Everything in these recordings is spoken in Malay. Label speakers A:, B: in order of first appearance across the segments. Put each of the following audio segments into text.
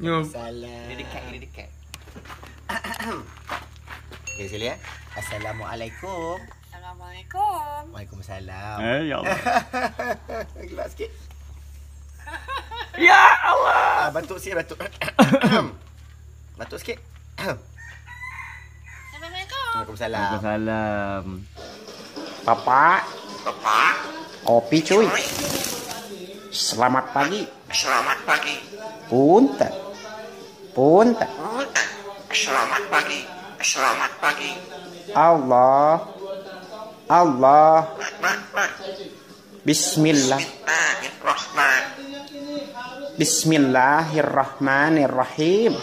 A: Salam.
B: Ini dekat.
A: Okey, sila ya. Assalamualaikum.
C: Assalamualaikum.
A: Waalaikumsalam.
B: Ya Allah.
A: Gelap sikit.
B: Ya Allah.
A: Batuk sikit, batuk. Batuk sikit.
C: Assalamualaikum.
A: Waalaikumsalam.
B: Waalaikumsalam.
D: Bapak, kopi cuy. Selamat pagi.
E: Selamat pagi.
D: Punten. Punten.
E: Selamat pagi. Selamat pagi.
D: Allah. Allah. Bismillah.
E: Bismillahirrahmanirrahim.
D: Bismillahirrahmanirrahim.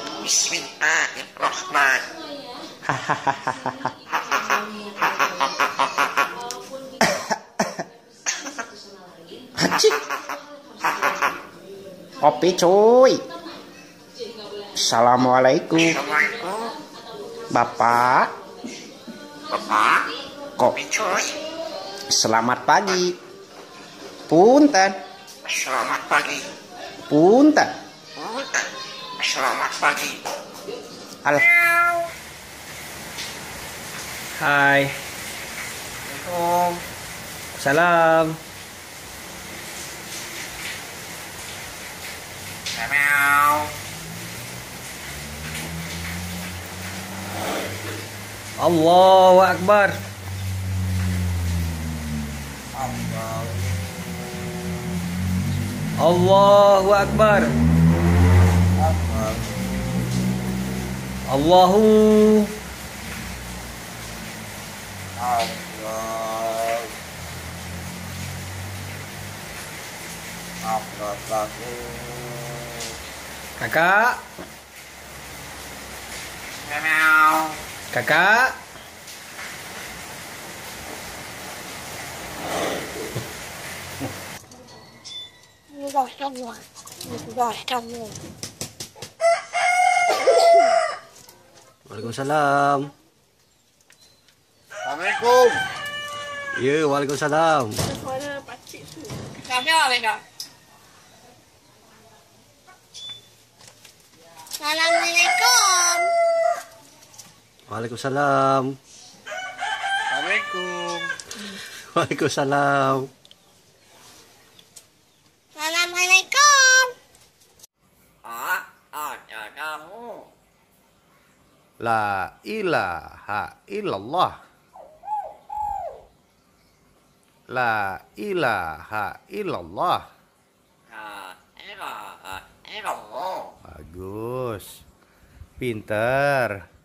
E: Bismillahirrahmanirrahim.
D: Hacik. Kopi cuy. Assalamualaikum.
E: Assalamualaikum.
D: Bapak,
E: Bapak.
D: kok
E: Cuy.
D: selamat pagi. Punten.
E: Selamat pagi.
D: Punten.
E: Selamat pagi.
D: Alah.
B: Hai.
A: Assalamualaikum.
B: Salam.
E: Meow.
B: Allahu Akbar. Allahu Akbar. Allahu Kakak.
E: Meow.
B: Kakak.
A: Waalaikumsalam.
E: Assalamualaikum.
A: Ya, waalaikumsalam.
C: Assalamualaikum.
A: Waalaikumsalam.
E: Assalamualaikum.
A: Waalaikumsalam.
C: Assalamualaikum.
E: Ada kamu.
A: La ilaha illallah. La ilaha illallah.
E: Ilah.
A: Bagus. Pinter.